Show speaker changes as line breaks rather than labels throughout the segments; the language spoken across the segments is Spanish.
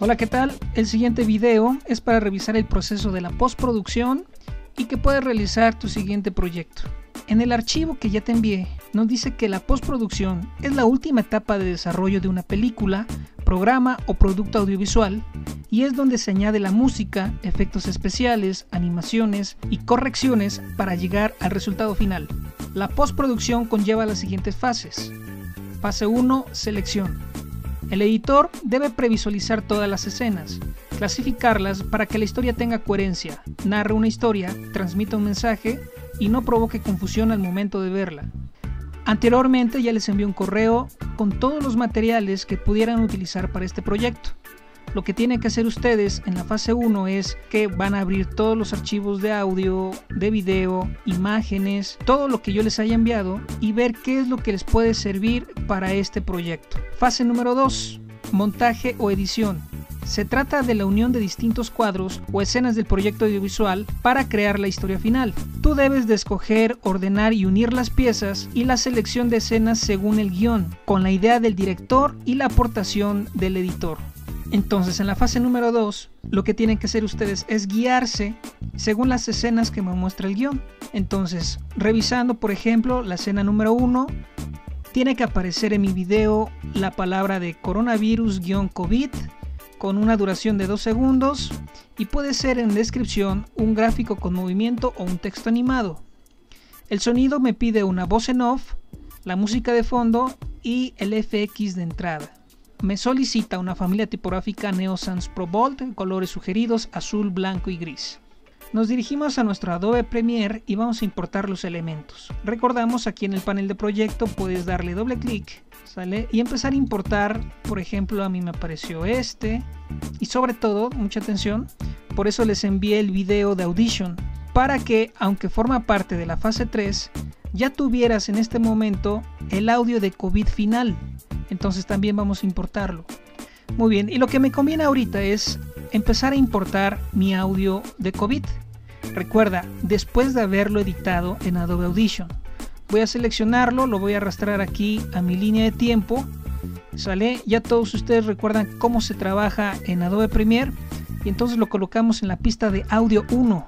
Hola, ¿qué tal? El siguiente video es para revisar el proceso de la postproducción y que puedes realizar tu siguiente proyecto. En el archivo que ya te envié nos dice que la postproducción es la última etapa de desarrollo de una película, programa o producto audiovisual y es donde se añade la música, efectos especiales, animaciones y correcciones para llegar al resultado final. La postproducción conlleva las siguientes fases. Fase 1. Selección. El editor debe previsualizar todas las escenas, clasificarlas para que la historia tenga coherencia, narre una historia, transmita un mensaje y no provoque confusión al momento de verla. Anteriormente ya les envié un correo con todos los materiales que pudieran utilizar para este proyecto. Lo que tienen que hacer ustedes en la fase 1 es que van a abrir todos los archivos de audio, de video, imágenes, todo lo que yo les haya enviado y ver qué es lo que les puede servir para este proyecto. Fase número 2. Montaje o edición. Se trata de la unión de distintos cuadros o escenas del proyecto audiovisual para crear la historia final. Tú debes de escoger, ordenar y unir las piezas y la selección de escenas según el guión, con la idea del director y la aportación del editor. Entonces, en la fase número 2, lo que tienen que hacer ustedes es guiarse según las escenas que me muestra el guión. Entonces, revisando, por ejemplo, la escena número 1, tiene que aparecer en mi video la palabra de coronavirus-COVID con una duración de 2 segundos y puede ser en descripción un gráfico con movimiento o un texto animado. El sonido me pide una voz en off, la música de fondo y el FX de entrada. Me solicita una familia tipográfica Neo Sans Pro Bold, colores sugeridos azul, blanco y gris. Nos dirigimos a nuestro Adobe Premiere y vamos a importar los elementos. Recordamos, aquí en el panel de proyecto puedes darle doble clic, ¿sale? Y empezar a importar. Por ejemplo, a mí me apareció este y sobre todo, mucha atención, por eso les envié el video de Audition, para que, aunque forma parte de la fase 3, ya tuvieras en este momento el audio de COVID final. Entonces también vamos a importarlo. Muy bien, y lo que me conviene ahorita es empezar a importar mi audio de COVID. Recuerda, después de haberlo editado en Adobe Audition. Voy a seleccionarlo, lo voy a arrastrar aquí a mi línea de tiempo. ¿Sale? Ya todos ustedes recuerdan cómo se trabaja en Adobe Premiere. Y entonces lo colocamos en la pista de audio 1.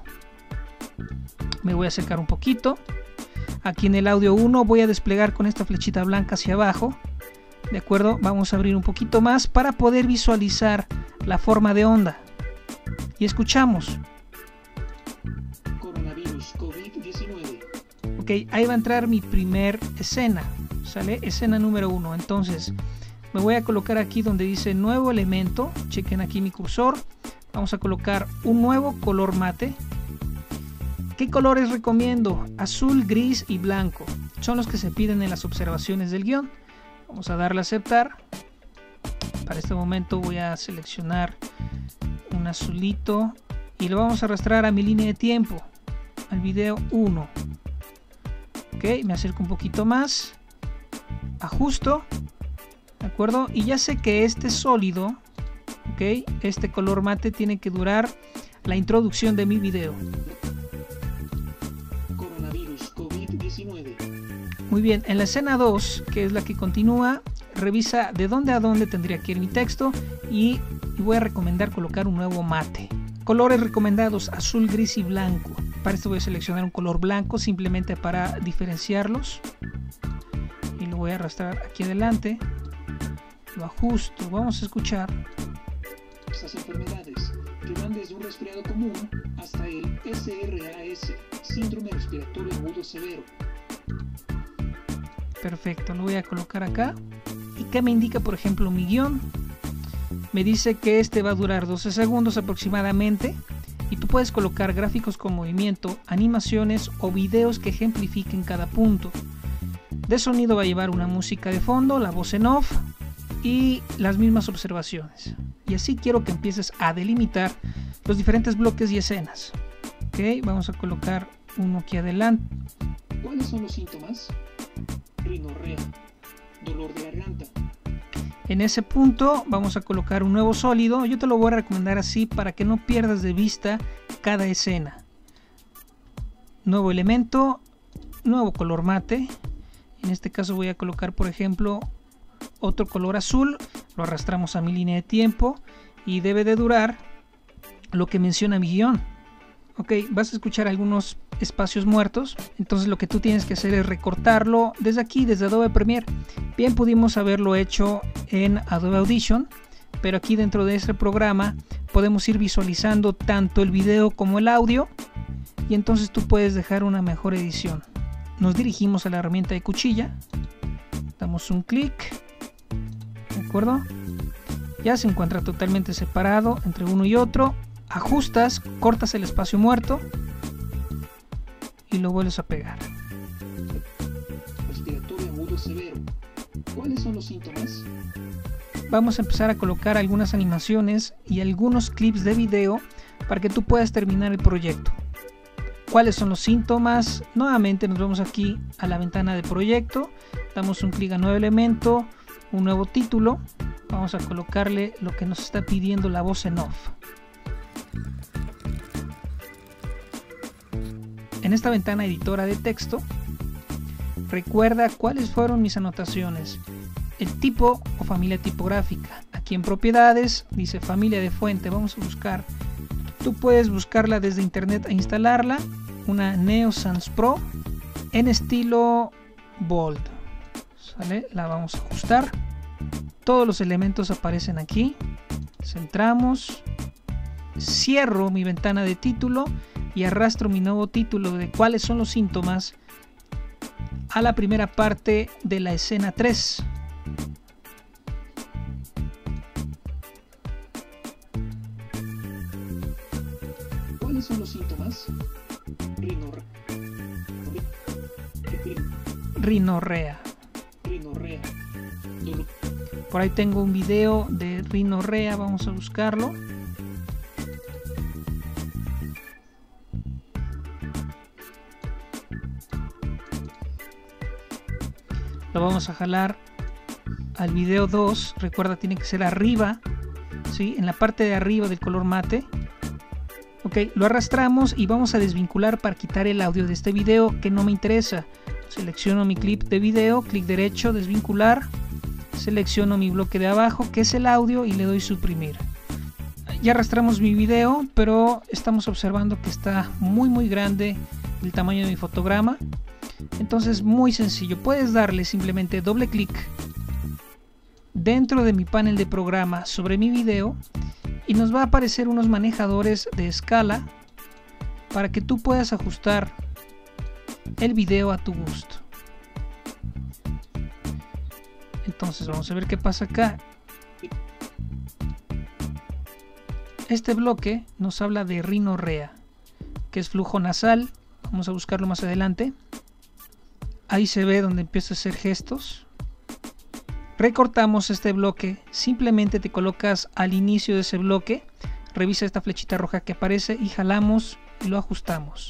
Me voy a acercar un poquito. Aquí en el audio 1 voy a desplegar con esta flechita blanca hacia abajo. ¿De acuerdo? Vamos a abrir un poquito más para poder visualizar la forma de onda. Y escuchamos.
Coronavirus COVID-19.
Ok, ahí va a entrar mi primer escena. ¿Sale? Escena número 1. Entonces, me voy a colocar aquí donde dice nuevo elemento. Chequen aquí mi cursor. Vamos a colocar un nuevo color mate. ¿Qué colores recomiendo? Azul, gris y blanco. Son los que se piden en las observaciones del guión. Vamos a darle a aceptar. Para este momento voy a seleccionar un azulito y lo vamos a arrastrar a mi línea de tiempo, al video 1. Ok, me acerco un poquito más, ajusto, ¿de acuerdo? Y ya sé que este sólido, ok, este color mate tiene que durar la introducción de mi video.
Coronavirus COVID-19.
Muy bien, en la escena 2, que es la que continúa, revisa de dónde a dónde tendría que ir mi texto y voy a recomendar colocar un nuevo mate. Colores recomendados, azul, gris y blanco. Para esto voy a seleccionar un color blanco simplemente para diferenciarlos. Y lo voy a arrastrar aquí adelante. Lo ajusto, vamos a escuchar.
Estas enfermedades que van desde un resfriado común hasta el SRAS, síndrome respiratorio agudo severo.
Perfecto, lo voy a colocar acá. ¿Y qué me indica, por ejemplo, mi guión? Me dice que este va a durar 12 segundos aproximadamente. Y tú puedes colocar gráficos con movimiento, animaciones o videos que ejemplifiquen cada punto. De sonido va a llevar una música de fondo, la voz en off y las mismas observaciones. Y así quiero que empieces a delimitar los diferentes bloques y escenas. Ok, vamos a colocar uno aquí adelante.
¿Cuáles son los síntomas? Rinorrea, dolor de garganta.
En ese punto vamos a colocar un nuevo sólido. Yo te lo voy a recomendar así para que no pierdas de vista cada escena. Nuevo elemento, nuevo color mate. En este caso voy a colocar, por ejemplo, otro color azul. Lo arrastramos a mi línea de tiempo y debe de durar lo que menciona mi guión. Ok, vas a escuchar algunos espacios muertos, entonces lo que tú tienes que hacer es recortarlo desde aquí, desde Adobe Premiere. Bien pudimos haberlo hecho en Adobe Audition, pero aquí dentro de este programa podemos ir visualizando tanto el video como el audio, y entonces tú puedes dejar una mejor edición. Nos dirigimos a la herramienta de cuchilla, damos un clic, ¿de acuerdo? Ya se encuentra totalmente separado entre uno y otro. Ajustas, cortas el espacio muerto y lo vuelves a pegar.
Respiratorio agudo severo. ¿Cuáles son los síntomas?
Vamos a empezar a colocar algunas animaciones y algunos clips de video para que tú puedas terminar el proyecto. ¿Cuáles son los síntomas? Nuevamente nos vamos aquí a la ventana de proyecto, damos un clic a nuevo elemento, un nuevo título. Vamos a colocarle lo que nos está pidiendo la voz en off. En esta ventana editora de texto, recuerda cuáles fueron mis anotaciones. El tipo o familia tipográfica. Aquí en propiedades dice familia de fuente. Vamos a buscar. Tú puedes buscarla desde internet e instalarla. Una Neo Sans Pro en estilo bold. ¿Sale? La vamos a ajustar. Todos los elementos aparecen aquí. Centramos. Cierro mi ventana de título y arrastro mi nuevo título de cuáles son los síntomas a la primera parte de la escena 3.
¿Cuáles son los síntomas?
Rinorrea. Por ahí tengo un video de rinorrea, vamos a buscarlo. Lo vamos a jalar al video 2. Recuerda, tiene que ser arriba, ¿sí? En la parte de arriba del color mate. Ok, lo arrastramos y vamos a desvincular para quitar el audio de este video que no me interesa. Selecciono mi clip de video, clic derecho, desvincular. Selecciono mi bloque de abajo, que es el audio, y le doy suprimir. Ya arrastramos mi video, pero estamos observando que está muy grande el tamaño de mi fotograma. Entonces, muy sencillo, puedes darle simplemente doble clic dentro de mi panel de programa sobre mi video y nos va a aparecer unos manejadores de escala para que tú puedas ajustar el video a tu gusto. Entonces vamos a ver qué pasa acá. Este bloque nos habla de rinorrea, que es flujo nasal. Vamos a buscarlo más adelante. Ahí se ve donde empieza a hacer gestos. Recortamos este bloque, simplemente te colocas al inicio de ese bloque, revisa esta flechita roja que aparece y jalamos y lo ajustamos.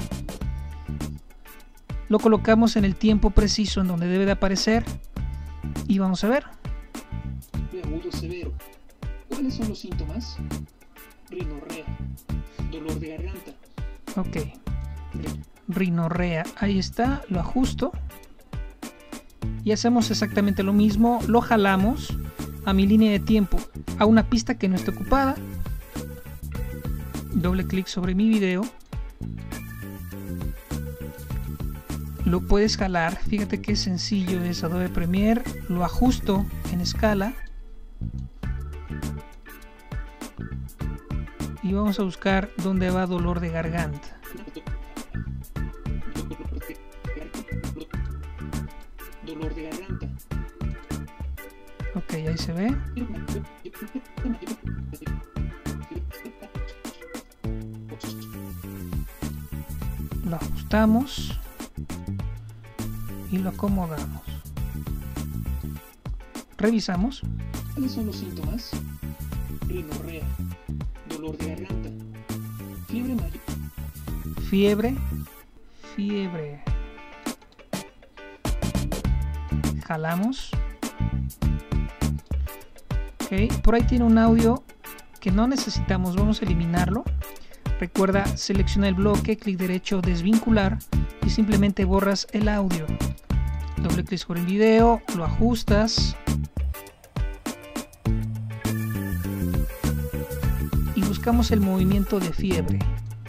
Lo colocamos en el tiempo preciso en donde debe de aparecer y vamos a ver.
Agudo severo. ¿Cuáles son los síntomas? Rinorrea. Dolor de garganta.
Ok. Rinorrea, ahí está, lo ajusto y hacemos exactamente lo mismo, lo jalamos a mi línea de tiempo, a una pista que no esté ocupada, doble clic sobre mi video, lo puedes jalar, fíjate qué sencillo es Adobe Premiere, lo ajusto en escala y vamos a buscar dónde va dolor de garganta.
Dolor de garganta.
Ok, ahí se ve. Lo ajustamos y lo acomodamos. Revisamos.
¿Cuáles son los síntomas? Rinorrea. Dolor de garganta. Fiebre mayor.
Fiebre. Jalamos. Ok, por ahí tiene un audio que no necesitamos, vamos a eliminarlo. Recuerda, selecciona el bloque, clic derecho, desvincular y simplemente borras el audio. Doble clic sobre el video, lo ajustas. buscamos el movimiento de fiebre.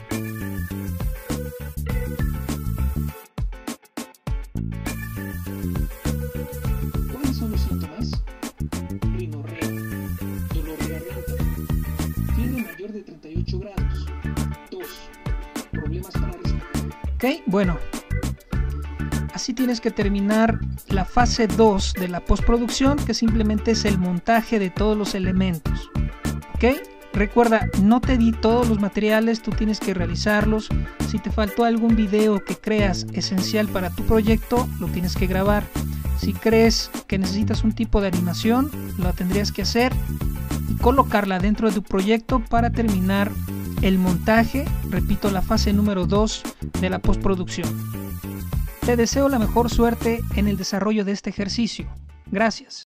¿Cuáles son los síntomas? Rinorrea, dolor de garganta, fiebre mayor de 38 grados, tos, problemas para respirar.
Ok, bueno, así tienes que terminar la fase 2 de la postproducción, que simplemente es el montaje de todos los elementos. Ok, recuerda, no te di todos los materiales, tú tienes que realizarlos. Si te faltó algún video que creas esencial para tu proyecto, lo tienes que grabar. Si crees que necesitas un tipo de animación, lo tendrías que hacer y colocarla dentro de tu proyecto para terminar el montaje, repito, la fase número 2 de la postproducción. Te deseo la mejor suerte en el desarrollo de este ejercicio. Gracias.